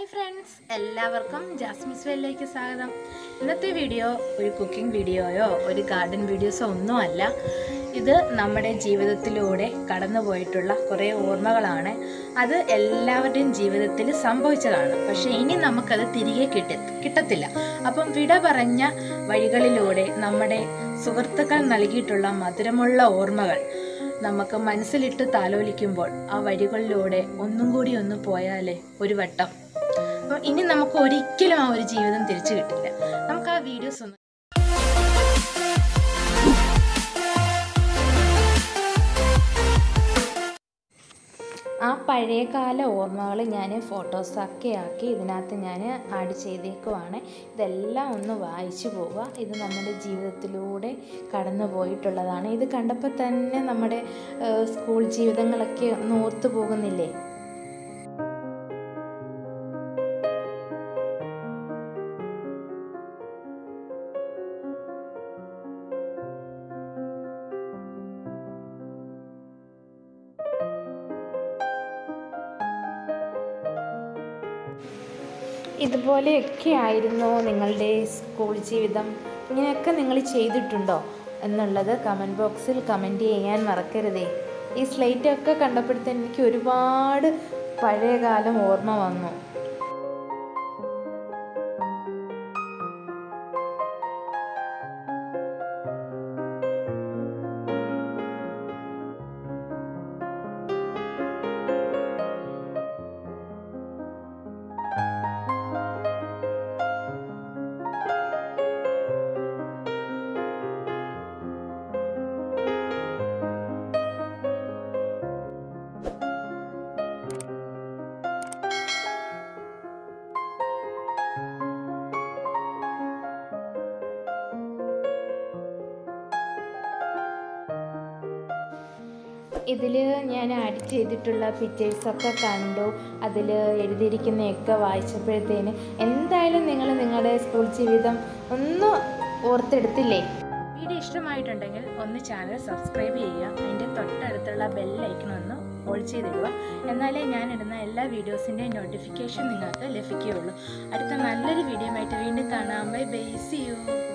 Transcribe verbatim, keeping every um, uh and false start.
Hi friends, എല്ലാവർക്കും Jasmine's വേൾഡിലേക്ക് സ്വാഗതം. ഇന്നത്തെ വീഡിയോ ഒരു കുക്കിംഗ് വീഡിയോയോ ഒരു ഗാർഡൻ വീഡിയോസോ ഒന്നുമല്ല. ഇത് നമ്മുടെ ജീവിതത്തിലൂടെ കടന്നു പോയിട്ടുള്ള കുറേ ഓർമ്മകളാണ്. അത് എല്ലാവരുടെയും ജീവിതത്തിൽ സംഭവിച്ചതാണ്. പക്ഷേ ഇനി നമുക്കത് തിരികെ കിട്ടി കിട്ടത്തില്ല അപ്പം വിട പറഞ്ഞ വഴികളിലൂടെ നമ്മുടെ സുഹൃത്തുക്കൾ നൽകിയിട്ടുള്ള മധുരമുള്ള ഓർമ്മകൾ നമുക്ക് മനസ്സിലിട്ട് താലോലിക്കുമ്പോൾ ആ വഴികളിലൂടെ ഒന്നും കൂടി ഒന്ന് പോയാലേ ഒരു വട്ടം. അപ്പം ഇനി നമുക്ക് ഒരിക്കലും ആ ഒരു ജീവിതം തിരിച്ചു കിട്ടില്ല. നമുക്ക് ആ വീഡിയോസ് ഒന്ന് ആ പഴയകാല ഓർമ്മകൾ ഞാൻ ഫോട്ടോസൊക്കെ ആക്കി ഇതിനകത്ത് ഞാൻ ആഡ് ചെയ്തേക്കുവാണ്. ഇതെല്ലാം ഒന്ന് വായിച്ചു പോവുക. ഇത് നമ്മുടെ ജീവിതത്തിലൂടെ കടന്നു പോയിട്ടുള്ളതാണ്. ഇത് കണ്ടപ്പോൾ തന്നെ നമ്മുടെ സ്കൂൾ ജീവിതങ്ങളൊക്കെ ഒന്ന് ഓർത്തു പോകുന്നില്ലേ? ഇതുപോലെയൊക്കെ ആയിരുന്നോ നിങ്ങളുടെ സ്കൂൾ ജീവിതം? ഇങ്ങനെയൊക്കെ നിങ്ങൾ ചെയ്തിട്ടുണ്ടോ എന്നുള്ളത് കമൻറ്റ് ബോക്സിൽ കമൻറ്റ് ചെയ്യാൻ മറക്കരുതേ. ഈ സ്ലേറ്റൊക്കെ കണ്ടപ്പോഴത്തേന് എനിക്ക് ഒരുപാട് പഴയകാലം ഓർമ്മ വന്നു. ഇതിൽ ഞാൻ ആഡ് ചെയ്തിട്ടുള്ള പിക്ചേഴ്സൊക്കെ കണ്ടു. അതിൽ എഴുതിയിരിക്കുന്നതൊക്കെ വായിച്ചപ്പോഴത്തേന് എന്തായാലും നിങ്ങൾ നിങ്ങളുടെ സ്കൂൾ ജീവിതം ഒന്ന് ഓർത്തെടുത്തില്ലേ? വീഡിയോ ഇഷ്ടമായിട്ടുണ്ടെങ്കിൽ ഒന്ന് ചാനൽ സബ്സ്ക്രൈബ് ചെയ്യുക. അതിൻ്റെ തൊട്ടടുത്തുള്ള ബെല്ലൈക്കൺ ഒന്ന് ഓൾ ചെയ്തിടുക. എന്നാലേ ഞാനിടുന്ന എല്ലാ വീഡിയോസിൻ്റെയും നോട്ടിഫിക്കേഷൻ നിങ്ങൾക്ക് ലഭിക്കുകയുള്ളൂ. അടുത്ത നല്ലൊരു വീഡിയോ ആയിട്ട് വീണ്ടും കാണാം. Bye bye, see U.